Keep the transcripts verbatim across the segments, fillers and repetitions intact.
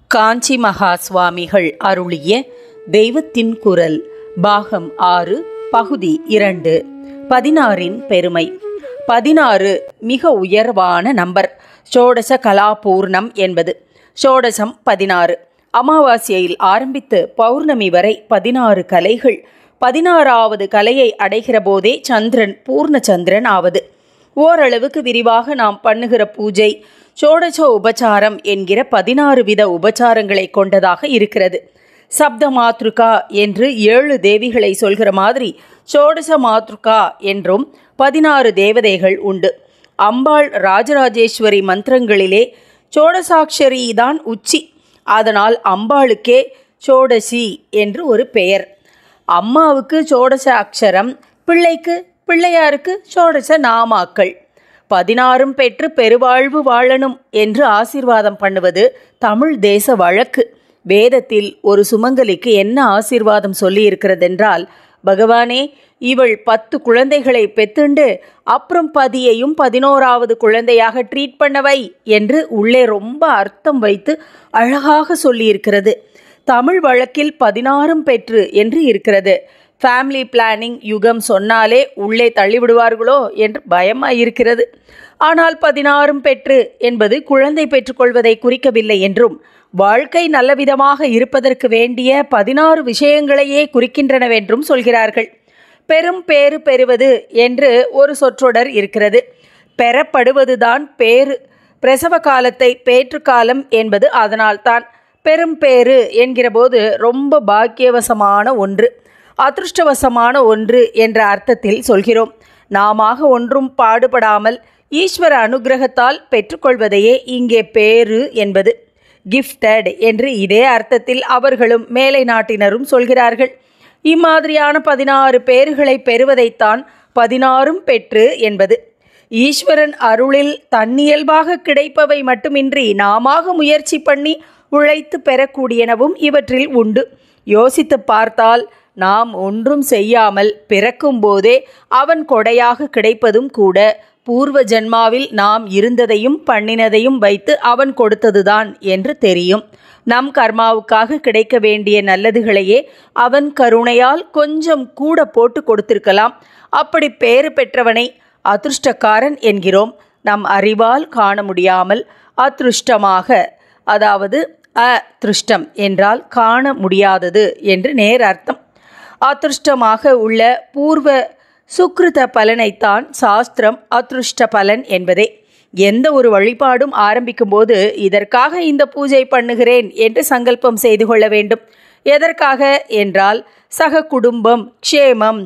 காஞ்சி மகா சுவாமிகள் அருளிய தெய்வத்தின் குரல் பாகம் ஆறு பகுதி இரண்டு. பதினாறின் பெருமை. பதினாறு மிக உயர்வான நம்பர். ஷோடச கலாபூர்ணம் என்பது. ஷோடசம் பதினாறு. அமாவாசையில் ஆரம்பித்து பௌர்ணமி வரை பதினாறு கலைகள். பதினாறாவது கலையை அடைகிற போதே சந்திரன் பூர்ண சந்திரன் ஆவது. ஓரளவுக்கு விரிவாக நாம் பண்ணுகிற பூஜை ஷோடச உபச்சாரம் என்கிற பதினாறு வித உபச்சாரங்களை கொண்டதாக இருக்கிறது. சப்த மாத்ருகா என்று ஏழு தேவிகளை சொல்கிற மாதிரி ஷோடச மாத்ருகா என்றும் பதினாறு தேவதைகள் உண்டு. அம்பாள் ராஜராஜேஸ்வரி மந்திரங்களிலே ஷோடசாட்சரி தான் உச்சி. அதனால் அம்பாளுக்கே ஷோடசி என்று ஒரு பெயர். அம்மாவுக்கு ஷோடச அக்ஷரம், பிள்ளைக்கு பிள்ளையாருக்கு ஷோடச நாமாக்கள். பதினாறும் பெற்று பெருவாழ்வு வாழணும் என்று ஆசீர்வாதம் பண்ணுவது தமிழ் தேச வழக்கு. வேதத்தில் ஒரு சுமங்கலிக்கு என்ன ஆசீர்வாதம் சொல்லி இருக்கிறதென்றால், பகவானே, இவள் பத்து குழந்தைகளை பெத்துண்டு அப்புறம் பதியையும் பதினோராவது குழந்தையாக ட்ரீட் பண்ணவை என்று உள்ளே ரொம்ப அர்த்தம் வைத்து அழகாக சொல்லியிருக்கிறது. தமிழ் வழக்கில் பதினாறும் பெற்று என்று இருக்கிறது. ஃபேமிலி பிளானிங் யுகம் சொன்னாலே உள்ளே தள்ளிவிடுவார்களோ என்று பயமாயிருக்கிறது. ஆனால் பதினாறும் பெற்று என்பது குழந்தை பெற்றுக்கொள்வதை குறிக்கவில்லை என்றும், வாழ்க்கை நல்லவிதமாக இருப்பதற்கு வேண்டிய பதினாறு விஷயங்களையே குறிக்கின்றனவென்றும் சொல்கிறார்கள். பெரும் பேறு பெறுவது என்று ஒரு சொற்றொடர் இருக்கிறது. பெறப்படுவதுதான் பேறு. பிரசவ காலத்தை பேற்றுக்காலம் என்பது அதனால்தான். பெரும் பேறு என்கிற போது ரொம்ப பாக்கியவசமான ஒன்று, அதிருஷ்டவசமான ஒன்று என்ற அர்த்தத்தில் சொல்கிறோம். நாம ஒன்றும் பாடுபடாமல் ஈஸ்வர அனுகிரகத்தால் பெற்றுக்கொள்வதையே இங்கே பேறு என்பது. கிஃப்டட் என்று இதே அர்த்தத்தில் அவர்களும் மேலை நாட்டினரும் சொல்கிறார்கள். இம்மாதிரியான பதினாறு பேறுகளை பெறுவதைத்தான் பதினாறும் பெற்று என்பது. ஈஸ்வரன் அருளில் தன்னியல்பாக கிடைப்பவை மட்டுமின்றி நாம முயற்சி பண்ணி உழைத்து பெறக்கூடியனவும் இவற்றில் உண்டு. யோசித்து பார்த்தால் நாம் ஒன்றும் செய்யாமல் பிறக்கும் போதே அவன் கொடையாக கிடைப்பதும் கூட பூர்வ ஜன்மாவில் நாம் இருந்ததையும் பண்ணினதையும் வைத்து அவன் கொடுத்ததுதான் என்று தெரியும். நம் கர்மாவுக்காக கிடைக்க வேண்டிய நல்லதுகளையே அவன் கருணையால் கொஞ்சம் கூட போட்டு கொடுத்திருக்கலாம். அப்படி பேறு பெற்றவனை அதிருஷ்டக்காரன் என்கிறோம். நம் அறிவால் காண முடியாமல் அதிருஷ்டமாக, அதாவது அதிருஷ்டம் என்றால் காண முடியாதது என்று நேர் அர்த்தம். அதிருஷ்டமாக உள்ள பூர்வ சுக்ருத பலனைத்தான் சாஸ்திரம் அதிருஷ்ட பலன் என்பதே. எந்த ஒரு வழிபாடும் ஆரம்பிக்கும் போது இதற்காக இந்த பூஜை பண்ணுகிறேன் என்று சங்கல்பம் செய்து கொள்ள வேண்டும். எதற்காக என்றால், சக குடும்பம், க்ஷேமம்,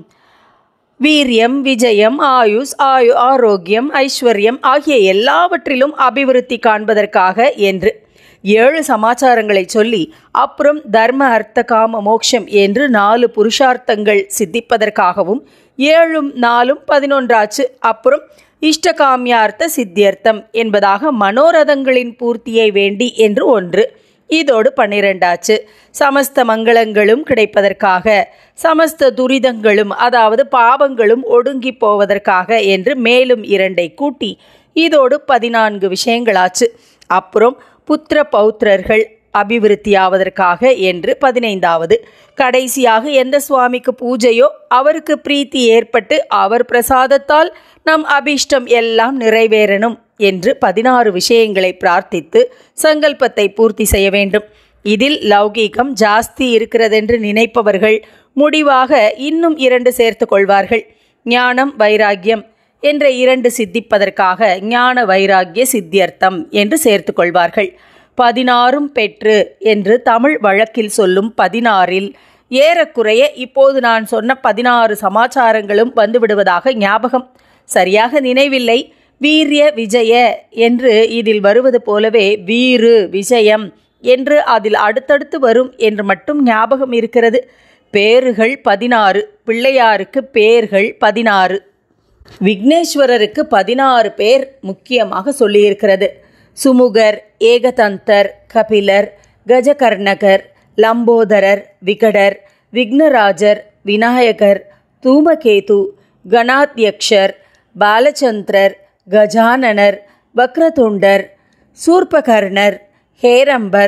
வீரியம், விஜயம், ஆயுஷ், ஆயு ஆரோக்கியம், ஐஸ்வர்யம் ஆகிய எல்லாவற்றிலும் அபிவிருத்தி காண்பதற்காக என்று. ஏழு சமாச்சாரங்களை சொல்லி அப்புறம் தர்ம அர்த்த காம மோக்ஷம் என்று நாலு புருஷார்த்தங்கள் சித்திப்பதற்காகவும், ஏழும் நாலும் பதினொன்றாச்சு. அப்புறம் இஷ்டகாமியார்த்த சித்தியர்த்தம் என்பதாக மனோரதங்களின் பூர்த்தியை வேண்டி என்று ஒன்று. இதோடு பன்னிரெண்டாச்சு. சமஸ்த மங்களங்களும் கிடைப்பதற்காக, சமஸ்த துரிதங்களும் அதாவது பாவங்களும் ஒடுங்கி போவதற்காக என்று மேலும் இரண்டை கூட்டி இதோடு பதினான்கு விஷயங்களாச்சு. அப்புறம் புத்திர பௌத்திரர்கள் அபிவிருத்தியாவதற்காக என்று பதினைந்தாவது. கடைசியாக எந்த சுவாமிக்கு பூஜையோ அவருக்கு பிரீத்தி ஏற்பட்டு அவர் பிரசாதத்தால் நம் அபீஷ்டம் எல்லாம் நிறைவேறணும் என்று பதினாறு விஷயங்களை பிரார்த்தித்து சங்கல்பத்தை பூர்த்தி செய்ய வேண்டும். இதில் லௌகீகம் ஜாஸ்தி இருக்கிறதென்று நினைப்பவர்கள் முடிவாக இன்னும் இரண்டு சேர்த்து கொள்வார்கள். ஞானம், வைராக்கியம் என்ற இரண்டு சித்திப்பதற்காக ஞான வைராக்கிய சித்தியர்த்தம் என்று சேர்த்து கொள்வார்கள். பதினாறும் பெற்று என்று தமிழ் வழக்கில் சொல்லும் பதினாறில் ஏறக்குறைய இப்போது நான் சொன்ன பதினாறு சமாச்சாரங்களும் வந்துவிடுவதாக ஞாபகம். சரியாக நினைவில்லை. வீரிய விஜய என்று இதில் வருவது போலவே வீறு விஜயம் என்று அதில் அடுத்தடுத்து வரும் என்று மட்டும் ஞாபகம் இருக்கிறது. பேறுகள் பதினாறு, பிள்ளையாருக்கு பேர்கள் பதினாறு. விக்னேஸ்வரருக்கு பதினாறு பேர் முக்கியமாக சொல்லியிருக்கிறது. சுமுகர், ஏகதந்தர், கபிலர், கஜகர்ணகர், லம்போதரர், விகடர், விக்னராஜர், விநாயகர், தூமகேது, கணாத்யக்ஷர், பாலச்சந்திரர், கஜானனர், வக்ரதுண்டர், சூர்பகர்ணர், ஹேரம்பர்,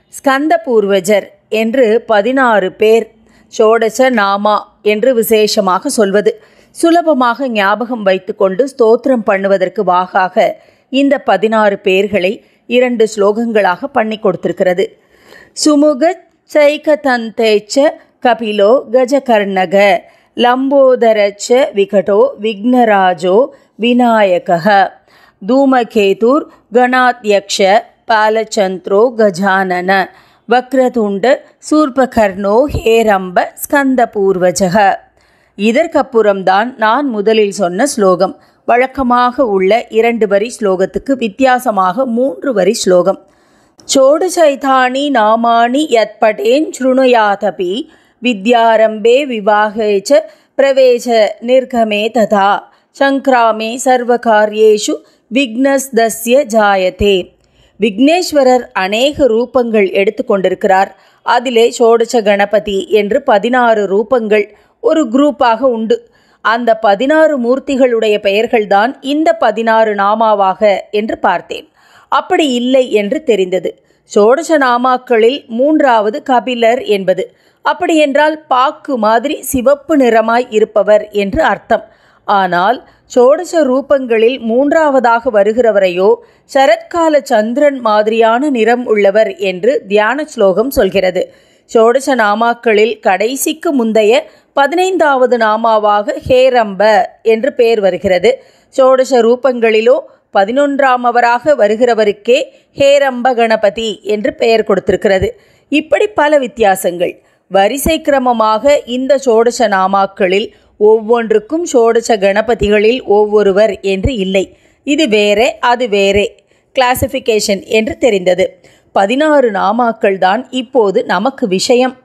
ஸ்கந்த பூர்வஜர் என்று பதினாறு பேர் ஷோடச நாமா என்று விசேஷமாக சொல்வது. சுலபமாக ஞாபகம் வைத்து கொண்டு ஸ்தோத்திரம் பண்ணுவதற்கு வாகாக இந்த பதினாறு பேர்களை இரண்டு ஸ்லோகங்களாக பண்ணி கொடுத்திருக்கிறது. சுமுக சைகதந்தேச்ச கபிலோ கஜகர்ணக லம்போதரச்ச விகடோ விக்னராஜோ விநாயகः தூமகேதுர் கணாத்யக்ஷ பாலச்சந்திரோ கஜானன வக்ரதுண்ட சூர்பகர்ணோ ஹேரம்ப ஸ்கந்த பூர்வஜக. இதற்கப்புறம்தான் நான் முதலில் சொன்ன ஸ்லோகம். வழக்கமாக உள்ள இரண்டு வரி ஸ்லோகத்துக்கு வித்தியாசமாக மூன்று வரி ஸ்லோகம். சோடசைதானி நாமானி யத்படேன் ஸ்ருணுயாதபி வித்யாரம்பே விவாகேச்ச பிரவேச நிர்கமே ததா சங்கிராமே சர்வகாரியேஷு விக்னஸ்தஸ்ய ஜாயதே. விக்னேஸ்வரர் அநேக ரூபங்கள் எடுத்து கொண்டிருக்கிறார். அதிலே ஷோடச கணபதி என்று பதினாறு ரூபங்கள் ஒரு குரூப்பாக உண்டு. அந்த பதினாறு மூர்த்திகளுடைய பெயர்கள்தான் இந்த பதினாறு நாமாவாக என்று பார்த்தேன். அப்படி இல்லை என்று தெரிந்தது. ஷோடச நாமாக்களில் மூன்றாவது கபிலர் என்பது. அப்படியென்றால் பாக்கு மாதிரி சிவப்பு நிறமாய் இருப்பவர் என்று அர்த்தம். ஆனால் ஷோடச ரூபங்களில் மூன்றாவதாக வருகிறவரையோ சரத்கால சந்திரன் மாதிரியான நிறம் உள்ளவர் என்று தியான ஸ்லோகம் சொல்கிறது. ஷோடச நாமாக்களில் கடைசிக்கு முந்தைய பதினைந்தாவது நாமாவாக ஹேரம்ப என்று பெயர் வருகிறது. ஷோடச ரூபங்களிலோ பதினொன்றாமவராக வருகிறவருக்கே ஹேரம்ப கணபதி என்று பெயர் கொடுத்திருக்கிறது. இப்படி பல வித்தியாசங்கள். வரிசை கிரமமாக இந்த ஷோடச நாமாக்களில் ஒவ்வொன்றுக்கும் ஷோடச கணபதிகளில் ஒவ்வொருவர் என்று இல்லை. இது வேறே அது வேறே கிளாசிஃபிகேஷன் என்று தெரிந்தது. பதினாறு நாமாக்கள் தான் இப்போது நமக்கு விஷயம்.